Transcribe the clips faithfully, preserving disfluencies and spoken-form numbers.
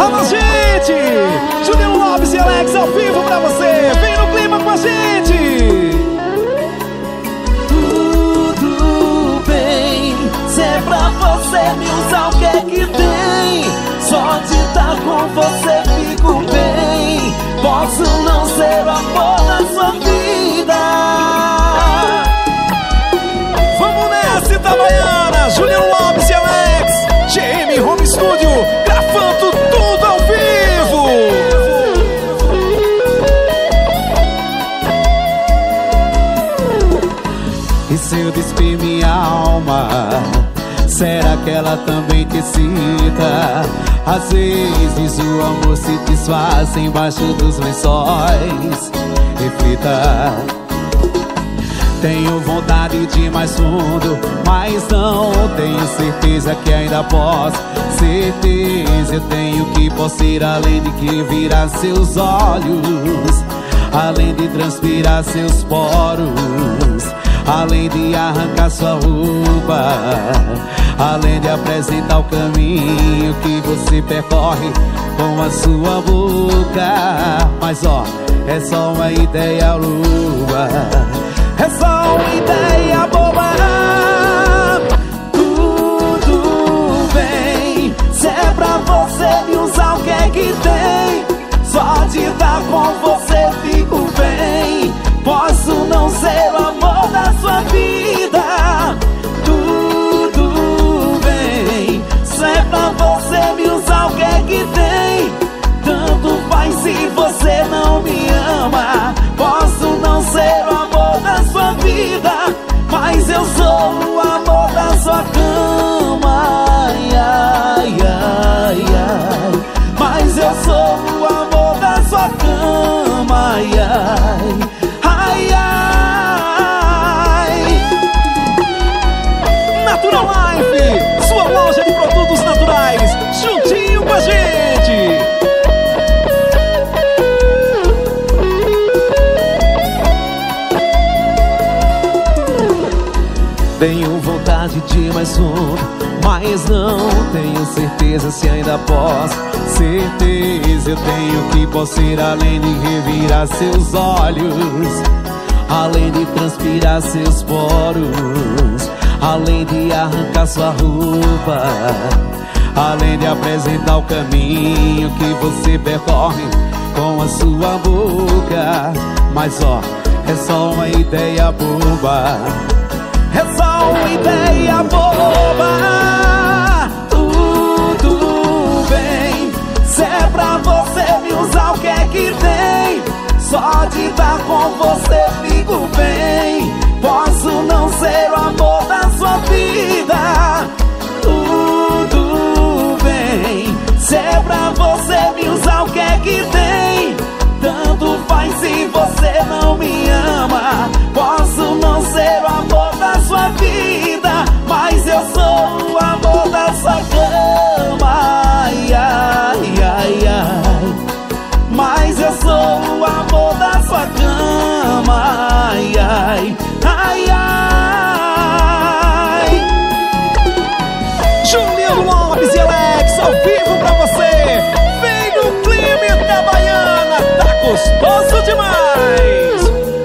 Alô, gente! Juliano Lopes e Alex ao vivo pra você. Vem no clima com a gente. Tudo bem, se é pra você me usar, o que é que tem? Só de estar com você fico bem. Posso não ser o amor da sua vida. Vamos nessa, Itabaiana! Juliano Lopes e Alex, G M Home Studio, gravando tudo ao vivo. E se eu despir minha alma, será que ela também te cita? Às vezes o amor se desfaz embaixo dos lençóis. Reflita. Tenho vontade de ir mais fundo, mas não tenho certeza que ainda posso. Certeza eu tenho que posso ir além de que virar seus olhos, além de transpirar seus poros, além de arrancar sua roupa, além de apresentar o caminho que você percorre com a sua boca. Mas ó, é só uma ideia boba, é só uma ideia boba. Tudo bem, se é pra você me usar, o que é que tem? Só de estar com você fico bem. Posso não ser o amor da sua vida. Tudo bem, se é pra você me usar, o que é que tem? Tanto faz se você não me ama. Posso não ser o amor da sua vida, mas eu sou o amor da sua cama. Ai, ai, ai, ai. Mas eu sou o amor da sua cama. Ai, ai, ai, ai. Natural Life, sua loja de produtos naturais, juntinho com a gente. Tenho vontade de ir mais fundo, mas não tenho certeza se ainda posso. Certeza eu tenho que posso ir além de revirar seus olhos, além de transpirar seus poros, além de arrancar sua roupa, além de apresentar o caminho que você percorre com a sua boca. Mas ó, é só uma ideia boba, é só uma ideia boba. Tudo bem, se é pra você me usar, o que é que tem? Só de estar com você fico bem. Posso não ser o amor da sua vida. Tudo bem, se é pra você me usar, o que é que tem? Tanto faz se você não me ama. Posso não ser o amor da sua vida, mas eu sou o amor da sua cama. Ai, ai, ai, ai. Mas eu sou o amor da sua cama. Ai, ai, ai, ai. Juliano Lopes e Alex ao vivo pra você. Vem no clima Itabaiana, tá gostoso demais.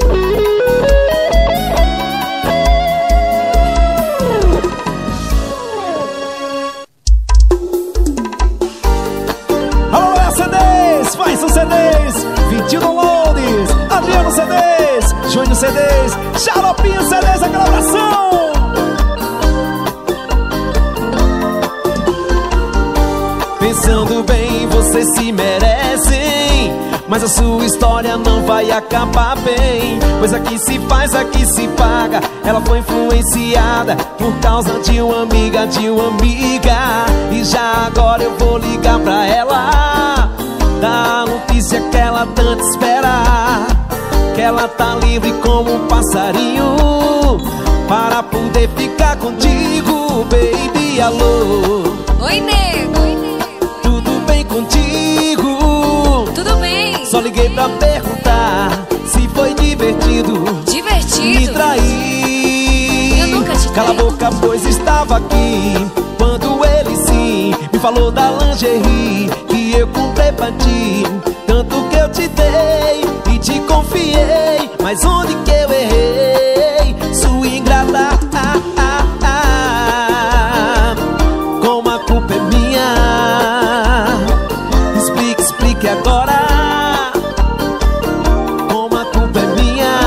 Alô, C Ds, faz um C Ds, vinte e um downloads, Adriano C Ds, Júnior C Ds, Xaropinho C Ds, a colaboração. Pensando bem, vocês se merecem, mas a sua história não vai acabar bem. Pois aqui se faz, aqui se paga. Ela foi influenciada por causa de uma amiga, de uma amiga. E já agora eu vou ligar pra ela, dar a notícia que ela tanto espera, que ela tá livre como um passarinho, para poder ficar contigo, baby. Alô, oi, nego. Oi, nego. Tudo bem contigo? Tudo bem. Só liguei pra perguntar se foi divertido. Divertido? Me trair. Eu nunca te traí. Cala a boca, pois estava aqui quando ele sim me falou da lingerie que eu eu comprei pra ti. Tanto que eu te dei e te confiei, mas onde que eu errei? Sua ingrata, ah, ah, ah. Como a culpa é minha, explique, explique agora. Como a culpa é minha.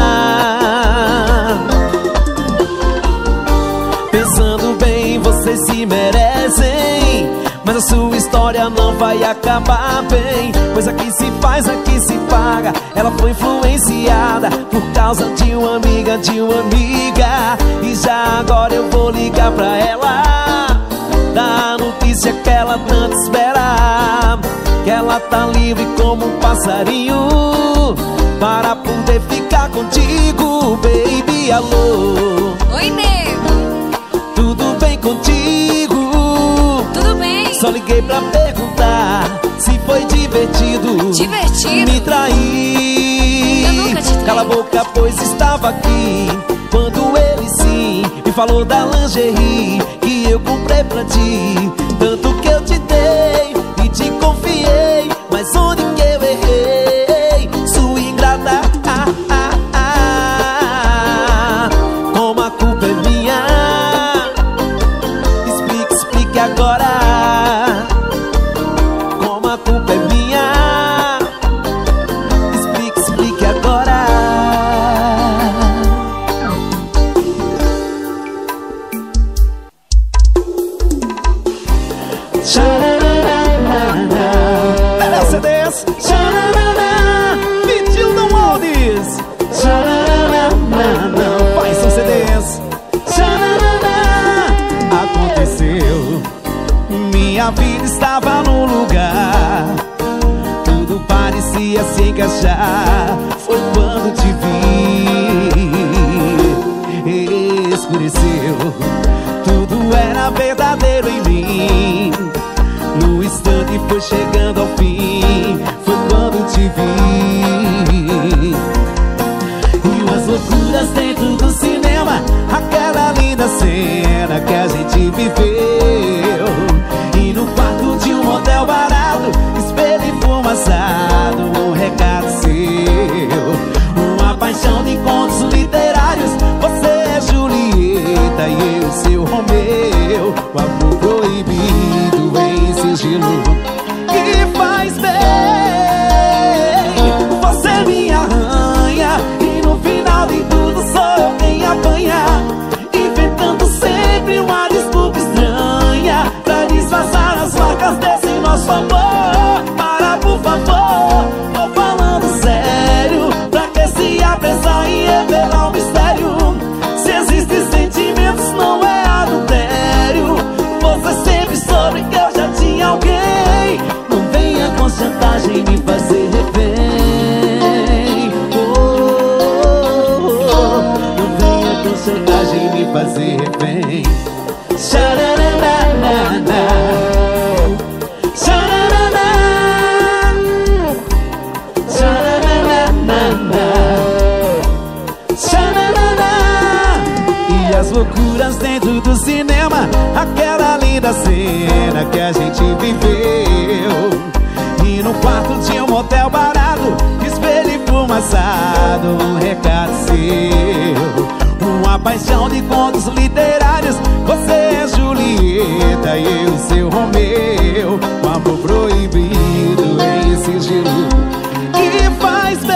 Pensando bem, vocês se merecem, mas a sua história não vai acabar bem. Pois aqui se faz, aqui se paga. Ela foi influenciada por causa de uma amiga, de uma amiga. E já agora eu vou ligar pra ela, dar a notícia que ela tanto espera, que ela tá livre como um passarinho para poder ficar contigo, baby. Alô, Oi, nego. tudo bem contigo? Tudo bem? Só liguei pra perguntar se foi divertido. Divertido? Me trair. Eu nunca te traí. Cala a boca, pois estava aqui quando ele sim me falou da lingerie que eu comprei pra ti. Tanto que eu te dei e te confiei, mas onde que eu errei? Sua ingrata, ah, ah, ah. Como a culpa é minha, explique, explique agora. Como a culpa é minha, explique, explique agora. Melhor C Ds, Vitinho Downloads. Faz seus C Ds. Aconteceu, minha vida estava no lugar, tudo parecia se encaixar. Foi quando te vi, escureceu, tudo era verdadeiro em mim. No instante foi chegando ao fim, foi quando te vi. E umas loucuras dentro do cinema, aquela linda cena que a gente viveu. E no quarto de um motel barato, espelho enfumaçado, um recado seu, uma paixão de contos literários. Você é Julieta e eu seu Romeu, o amor proibido em sigilo que faz bem. Você me arranha e no final de tudo sou eu quem apanha, inventando sempre uma desculpa estranha pra disfarçar as marcas desse nosso amor. Para, por favor, tô falando sério, pra que se apressar em revelar o mistério? Se existem sentimentos não é adultério. Você sempre soube que eu já tinha alguém. Não venha com chantagem me fazer refém. Oh, oh, oh. Não venha com chantagem me fazer refém. Xaranana, xaranana, xaranana, xaranana. E as loucuras dentro do cinema, aquela linda cena que a gente viveu. E no quarto tinha um motel barato, espelho enfumaçado, um recado seu, uma paixão de contos literários. Você é Julieta e eu seu Romeu, um amor proibido em sigilo que faz bem.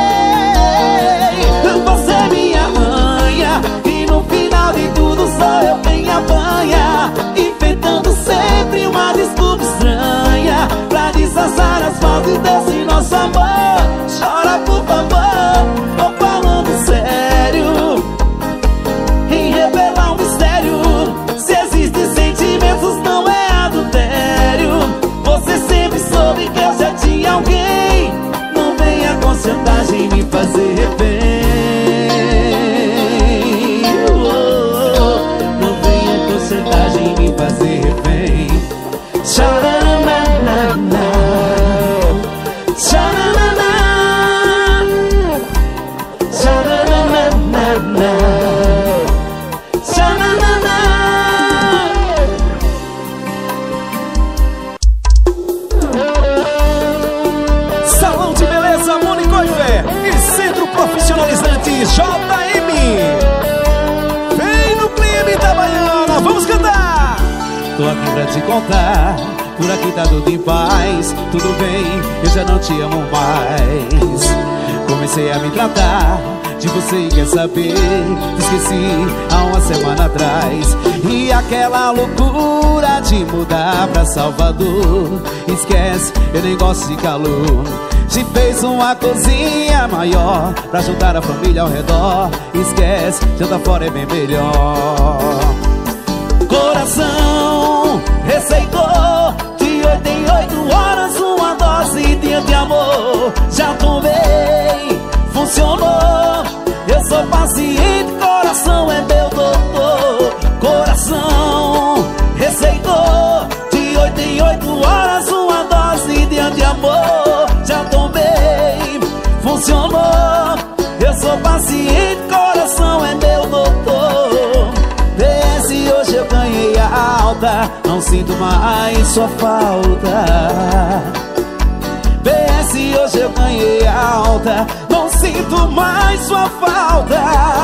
Você me arranha e no final de tudo sou eu quem apanha, inventando sempre uma desculpa estranha pra disfarçar as faltas desse nosso amor. Chora, por favor, tô falando sério, em revelar um mistério. Se existem sentimentos não é adultério. M, J M. Vem no clima Itabaiana, vamos cantar. Tô aqui pra te contar, por aqui tá tudo em paz. Tudo bem, eu já não te amo mais. Comecei a me tratar de você e quer saber, te esqueci há uma semana atrás. E aquela loucura de mudar pra Salvador, esquece, eu nem gosto de calor. Te fez uma cozinha maior pra juntar a família ao redor, esquece, jantar fora é bem melhor. Coração receitou de oito em oito horas uma dose de amor. Já tomei, funcionou. Eu sou paciente, coração é meu doutor. Coração receitou de oito em oito horas uma dose de amor. Já tomei, funcionou. Eu sou paciente, coração é meu doutor. P S hoje eu ganhei a alta, não sinto mais sua falta. P S hoje eu ganhei a alta, não sinto mais sua falta.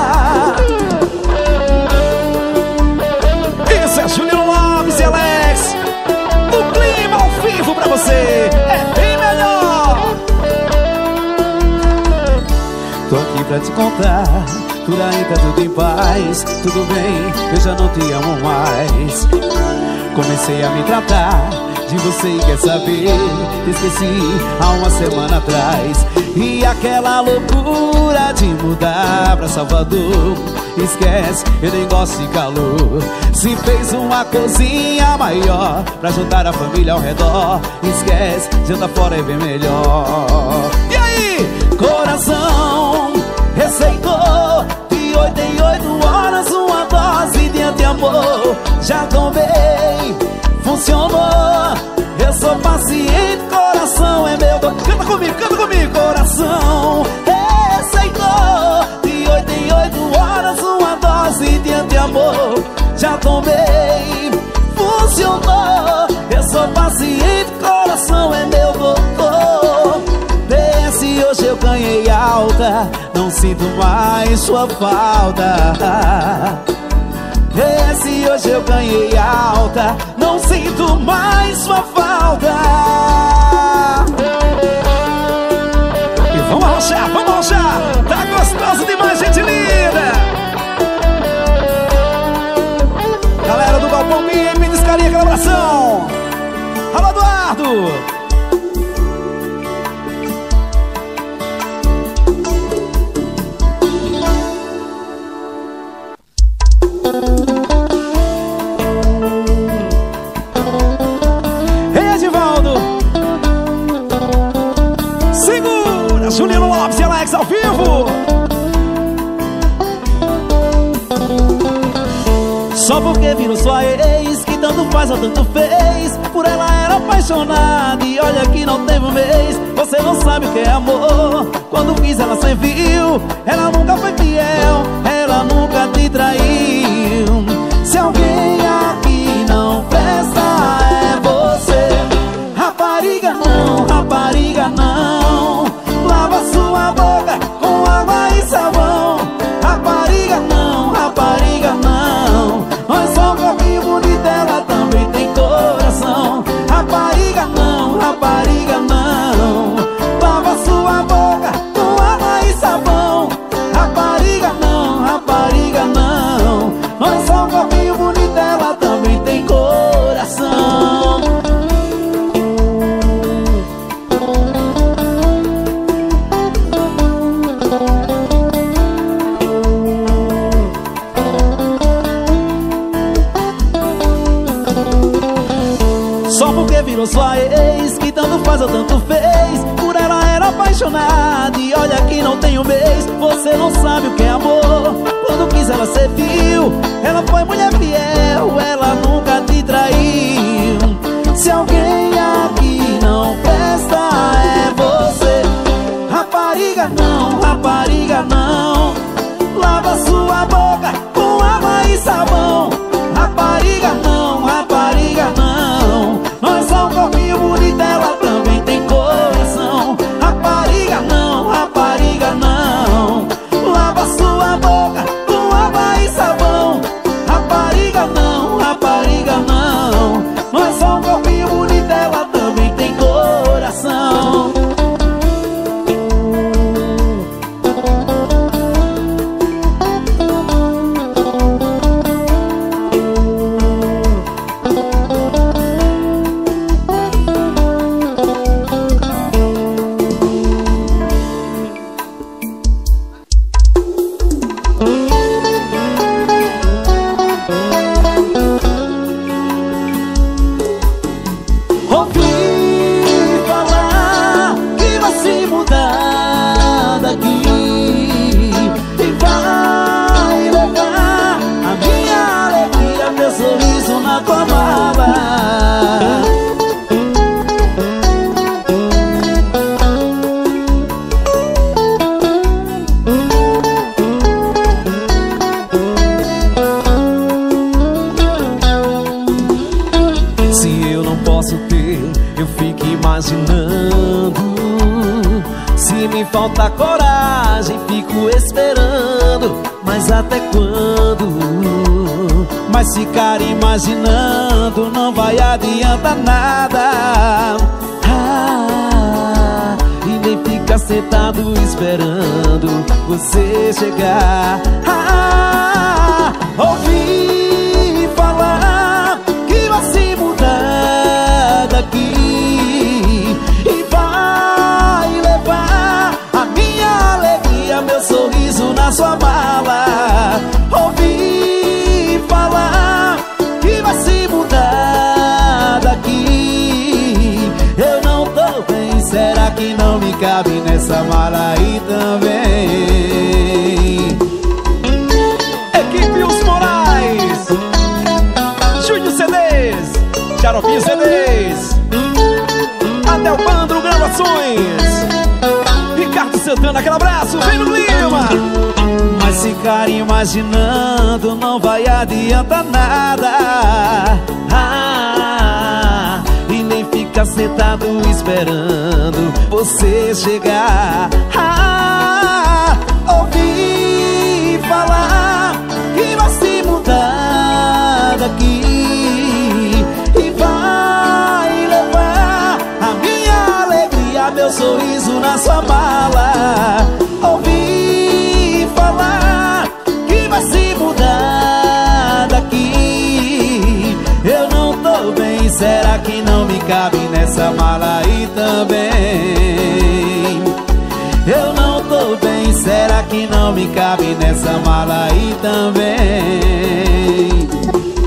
Isso é Juliano Lopes e Alex. O clima ao vivo pra você é bem melhor. Tô aqui pra te contar, por aí tá tudo em paz. Tudo bem, eu já não te amo mais. Comecei a me tratar de você e quer saber, te esqueci há uma semana atrás. E aquela loucura de mudar pra Salvador, esquece, eu nem gosto de calor. Se fez uma cozinha maior pra juntar a família ao redor, esquece, jantar fora é bem melhor. E aí? Coração receitou de oito em oito horas uma dose de amor. Já tomei, funcionou. Eu sou paciente, coração é meu doutor. Canta comigo, canta comigo. Coração receitou de oito em oito horas uma dose de amor. Já tomei, funcionou. Eu sou paciente, coração é meu doutor. P S hoje eu ganhei alta, não sinto mais sua falta. P S hoje eu ganhei alta, não sinto mais sua falta. E vamos arrochar, vamos arrochar. Tá gostoso demais, gente linda. Galera do Galpão Mime, descarinha aquela abração. Alô, Eduardo. Juliano Lopes e Alex ao vivo. Só porque virou sua ex, que tanto faz ou tanto fez. Por ela era apaixonada e olha que não teve um mês. Você não sabe o que é amor, quando quis ela serviu. Ela nunca foi fiel, ela nunca te traiu. Se alguém aqui não presta é você. Rapariga não, rapariga não. Lava sua boca com água e sabão. Rapariga não, rapariga não. Nós somos um corpinho bonito, ela também tem coração. Rapariga não, rapariga não. Lava sua boca com água e sabão. Rapariga não, rapariga não. Nós somos um corpinho bonito, ela também tem coração. Só porque virou sua ex, que tanto faz ou tanto fez. Por ela era apaixonada e olha que não tem um mês. Você não sabe o que é amor, quando quis ela serviu. Ela foi mulher fiel, ela nunca te traiu. Se alguém aqui não presta é você. Rapariga não, rapariga não. Lava sua boca com água e sabão. Rapariga não, rapariga não. Nós somos um corpinho bonito, ela também tem coração. Rapariga não, rapariga não. Lava eu não posso ter, eu fico imaginando. Se me falta coragem, fico esperando. Mas até quando? Mas ficar imaginando não vai adiantar nada. Ah, e nem ficar sentado esperando você chegar. Ah, ouvi falar que vai se mudar daqui e vai levar a minha alegria, meu sorriso na sua mala. Ouvi falar que vai se mudar daqui. Eu não tô bem, será que não me cabe nessa mala aí também? Equipe Os Moraes, Júnior C Ds, Xaropinho C Ds, Adelbandro Gravações, Ricardo Santana, aquele abraço, vem no clima. Mas ficar imaginando não vai adiantar nada. Ah, e nem ficar sentado esperando você chegar. Ah, ouvi falar que vai se mudar daqui e vai levar a minha alegria, meu sorriso na sua mala. Ouvi falar que vai se mudar daqui. Eu não tô bem, será que não me cabe nessa mala aí também? Eu não tô bem, será que não me cabe nessa mala aí também?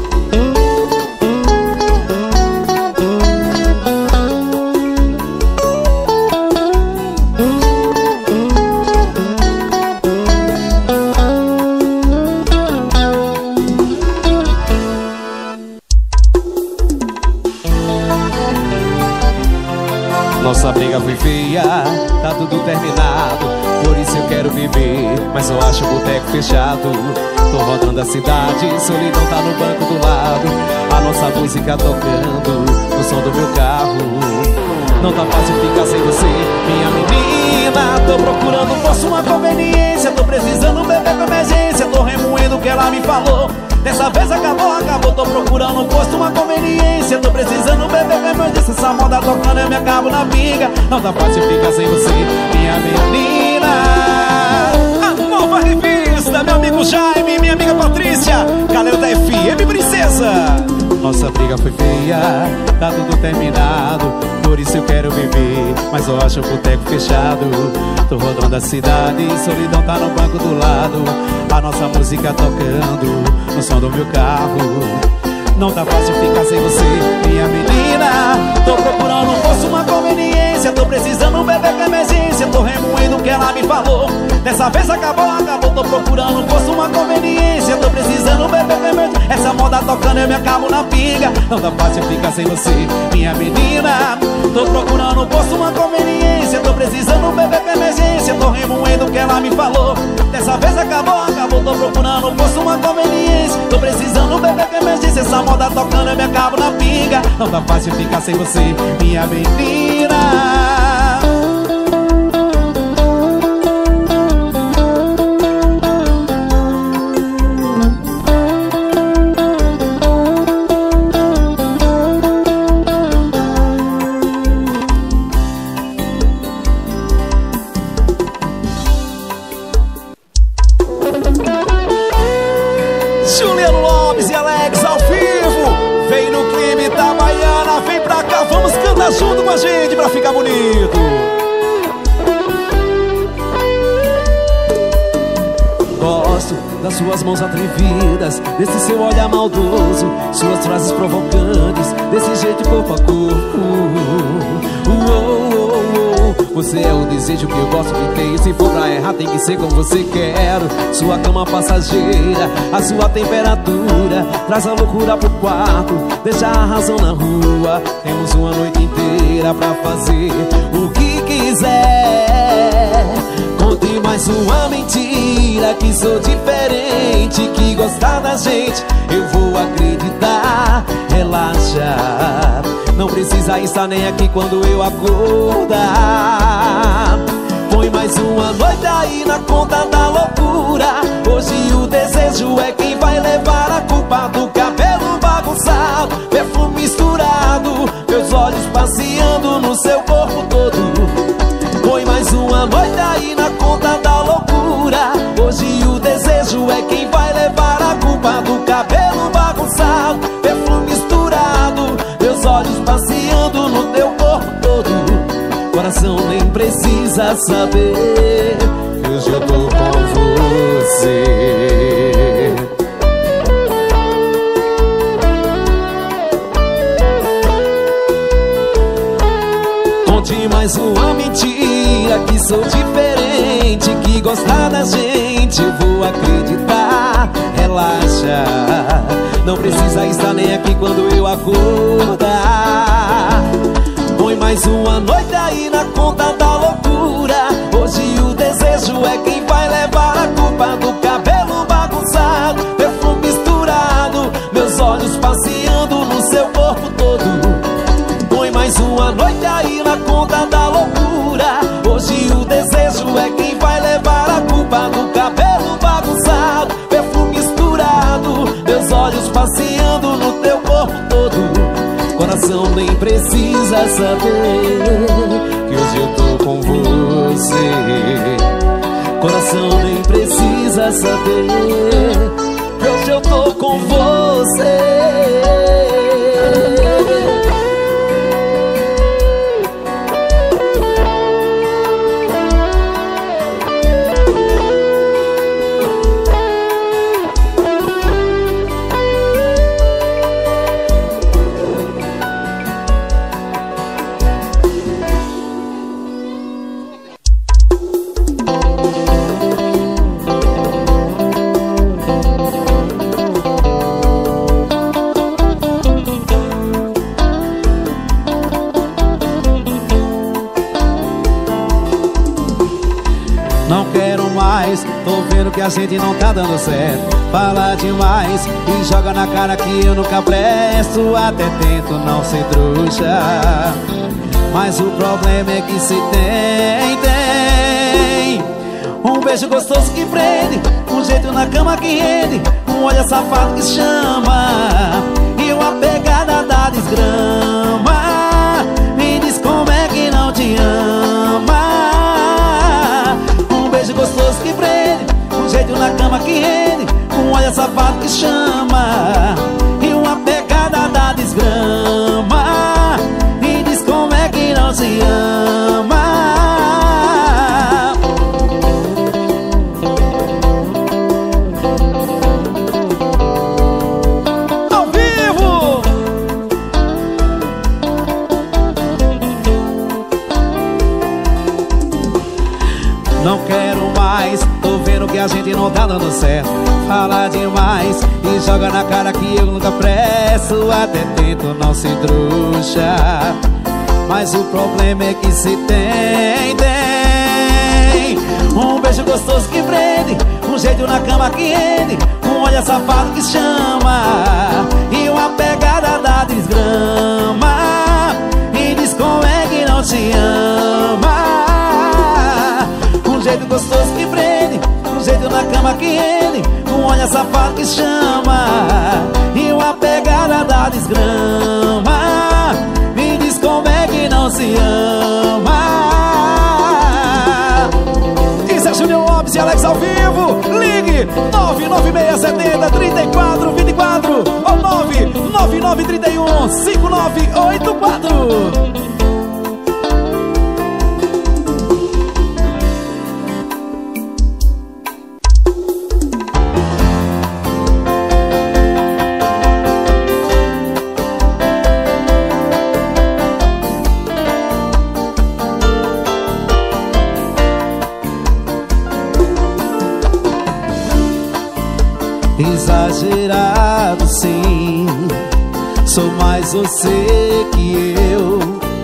Nossa briga foi feia, tá tudo terminado, por isso eu quero viver, mas eu acho o boteco fechado. Tô rodando a cidade, solidão tá no banco do lado, a nossa música tocando no som do meu carro. Não tá fácil ficar sem você, minha menina. Tô procurando um posto, uma conveniência, tô precisando beber com emergência, tô remoendo o que ela me falou. Dessa vez acabou, acabou, tô procurando um posto, uma conveniência, tô precisando beber com emergência, essa moda tocando eu me acabo na pinga. Não tá fácil ficar sem você, minha menina. A nova revista, meu amigo Jaime, minha amiga Patrícia, galera da F M Princesa. Nossa briga foi feia, tá tudo terminado, por isso eu quero viver, mas eu acho o boteco fechado. Tô rodando a cidade, solidão tá no banco do lado, a nossa música tocando no som do meu carro. Não tá fácil ficar sem você, minha menina. Tô procurando um posto, uma conveniência, tô precisando beber com emergência, tô remoendo o que ela me falou. Dessa vez acabou, acabou, tô procurando um posto, uma conveniência, tô precisando beber com emergência, essa moda tocando eu me acabo na pinga. Não tá fácil ficar sem você, minha menina. Tô procurando um posto, uma conveniência, tô precisando beber com emergência, tô remoendo o que ela me falou. Dessa vez acabou, acabou, tô procurando um posto, uma conveniência, tô precisando beber com emergência, essa moda tocando eu me acabo na pinga. Não tá fácil ficar sem você, minha menina. Juliano Lopes e Alex ao vivo, vem no clima Itabaiana, vem pra cá, vamos cantar junto com a gente pra ficar bonito. Gosto das suas mãos atrevidas, desse seu olhar maldoso, suas frases provocantes, desse jeito corpo a corpo. Uou, uou, uou. Você é o desejo que eu gosto de ter, se for pra errar tem que ser como você quer. Sua cama passageira, a sua temperatura, traz a loucura pro quarto, deixa a razão na rua. Temos uma noite inteira pra fazer o que quiser. Conte mais uma mentira, que sou diferente, que gostar da gente eu vou acreditar. Relaxa, não precisa estar nem aqui quando eu acordar. Põe mais uma noite aí na conta da loucura. Hoje o desejo é quem vai levar a culpa do cabelo bagunçado, perfume misturado, meus olhos passeando no seu corpo todo. Põe mais uma noite aí na conta da loucura. Hoje o desejo é quem vai levar a culpa do cabelo bagunçado, perfume misturado, meus olhos passeando no teu corpo todo. Coração nem precisa saber que hoje eu tô com você. Conte mais uma mentira, que sou diferente, que gostar da gente eu vou acreditar. Relaxa, não precisa estar nem aqui quando eu acordar. Põe mais uma noite aí na conta da loucura. Hoje o desejo é quem vai levar a culpa do cabelo bagunçado, perfume misturado, meus olhos passeando no seu corpo todo. Põe mais uma noite aí na conta da loucura. Hoje o desejo é quem vai levar a culpa do cabelo bagunçado, perfume misturado, meus olhos passeando no teu corpo todo. Coração nem precisa saber que hoje eu tô com você. Coração nem precisa saber que hoje eu tô com você. Tô vendo que a gente não tá dando certo. Fala demais e joga na cara que eu nunca presto. Até tento não ser trouxa, mas o problema é que se tem, tem um beijo gostoso que prende, um jeito na cama que rende, um olhar safado que chama, e uma pegada da desgrama. Me diz como é que não te ama. Um beijo gostoso que prende, um jeito na cama que rende, um olhar safado que chama, e uma pegada da desgrama. Me diz como é que não se ama. Ao vivo! Não quero mais, tô vendo que a gente não tá dando certo. Fala demais e joga na cara que eu nunca presto. Até tento não ser trouxa, mas o problema é que se tem, tem um beijo gostoso que prende, um jeito na cama que rende, um olhar safado que chama, e uma pegada da desgrama. E diz como é que não te ama. Um jeito gostoso que prende, um jeito na cama que rende, um olhar safado que chama, e uma pegada da desgrama. Me diz como é que não se ama. Isso é Júnior Lopes e Alex ao vivo. Ligue nove nove seis sete zero, três quatro dois quatro ou nove nove nove três um, cinco nove oito quatro. Exagerado sim, sou mais você que eu.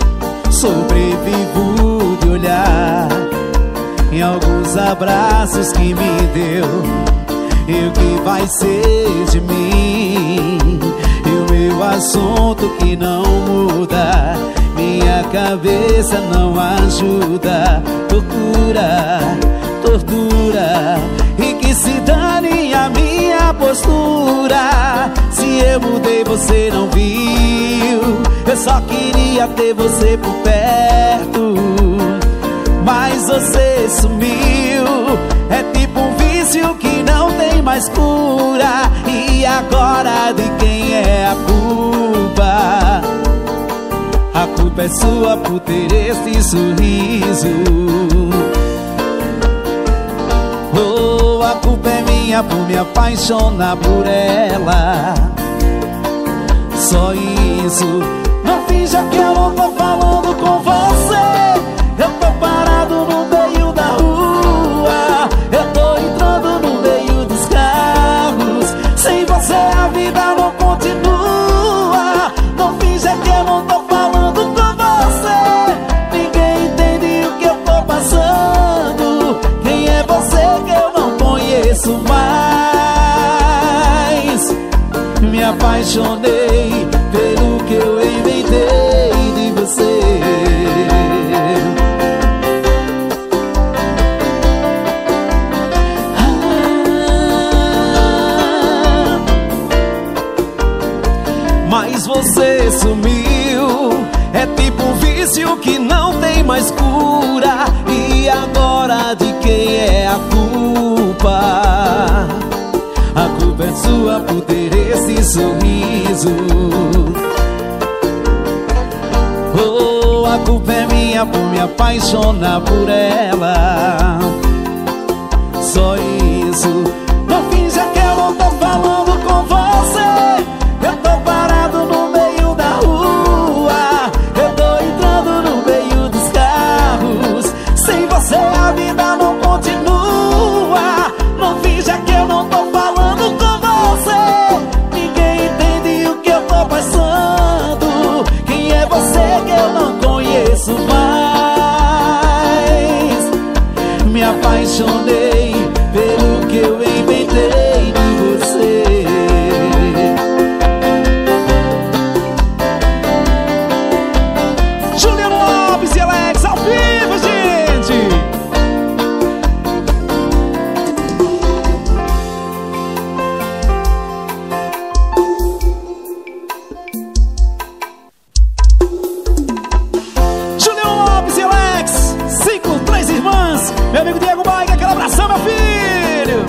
Sobrevivo de olhar em alguns abraços que me deu. E o que vai ser de mim? E o meu assunto que não muda, minha cabeça não ajuda. Tortura, tortura, e que se dane a minha postura. Se eu mudei você não viu, eu só queria ter você por perto, mas você sumiu. É tipo um vício que não tem mais cura. E agora de quem é a culpa? A culpa é sua por ter esse sorriso. Oh, a culpa é minha por me apaixonar por ela. Só isso. Não finja que eu não tô falando com você. Eu tô parado no meio da rua, eu tô entrando no meio dos carros. Sem você a vida não continua. Não finja que eu não tô falando com você. Ninguém entende o que eu tô passando. Quem é você que eu não conheço mais? Me apaixonei pelo que eu inventei de você. Mas você sumiu. É tipo um vício que não tem mais cura. E agora de quem é a culpa? A culpa é sua por ter esse sorriso. Oh, a culpa é minha por me apaixonar por ela. Só isso. Não finja que eu não tô falando com você. Eu tô parado no meio da rua, eu tô entrando no meio dos carros. Sem você a vida não continua. Não finja que eu não tô falando com você. Ninguém entende o que eu tô passando. Quem é você que eu não conheço mais? Me apaixonei pelo que eu inventei de você. Juliano Lopes e Alex ao vivo, gente! Juliano Lopes e Alex, cinco, três irmãs. Meu amigo Diego Baica, aquele abração, meu filho!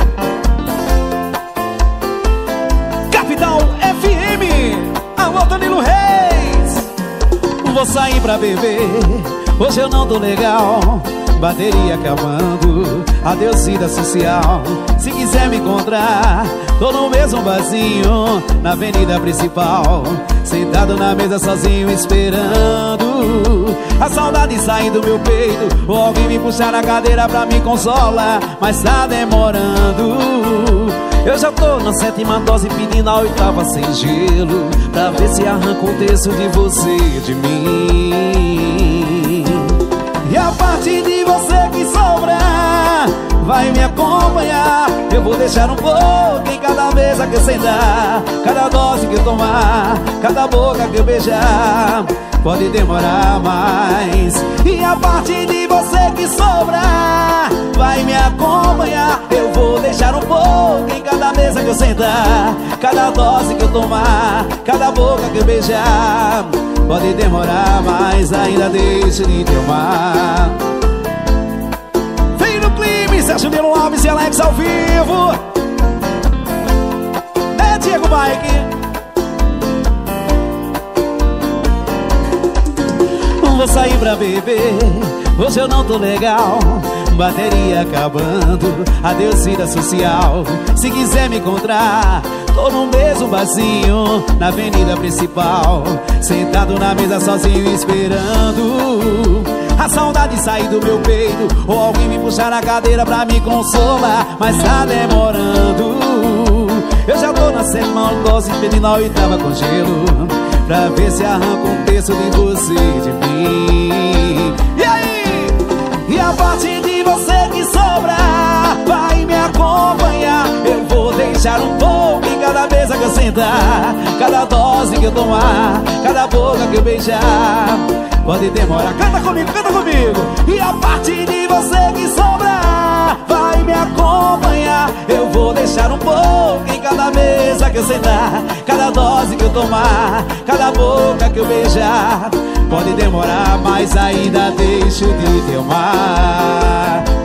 Capital F M, alô Danilo Reis. Vou sair pra beber, hoje eu não tô legal. Bateria acabando, adeus vida social. Se quiser me encontrar, tô no mesmo barzinho, na avenida principal, sentado na mesa sozinho esperando a saudade sair do meu peito, ou alguém me puxar na cadeira pra me consolar. Mas tá demorando. Eu já tô na sétima dose pedindo a oitava sem gelo, pra ver se arranca um terço de você de mim. E a parte de você que sobrar vai me acompanhar. Eu vou deixar um pouco em cada mesa que eu sentar, cada dose que eu tomar, cada boca que eu beijar. Pode demorar mais. E a parte de você que sobrar vai me acompanhar. Eu vou deixar um pouco em cada mesa que eu sentar, cada dose que eu tomar, cada boca que eu beijar. Pode demorar, mas ainda deixo de te amar. Vem no clima, Sérgio Juliano Lopes e Alex ao vivo. É Diego Bike. Vou sair pra beber, hoje eu não tô legal. Bateria acabando, adeus vida social. Se quiser me encontrar, tô no mesmo barzinho, na avenida principal, sentado na mesa sozinho esperando a saudade sair do meu peito, ou alguém me puxar na cadeira pra me consolar. Mas tá demorando. Eu já tô na sétima dose pedindo a oitava com gelo, pra ver se arranca um terço de você de mim. E aí? E a parte de você que sobrar vai me acompanhar. Eu vou deixar um pouco em cada mesa que eu sentar, sentar, cada dose que eu tomar, cada boca que eu beijar, pode demorar. Canta comigo, canta comigo. E a parte de você que sobrar vai me acompanhar. Eu vou deixar um pouco em cada mesa que eu sentar, cada dose que eu tomar, cada boca que eu beijar, pode demorar, mas ainda deixo de te amar.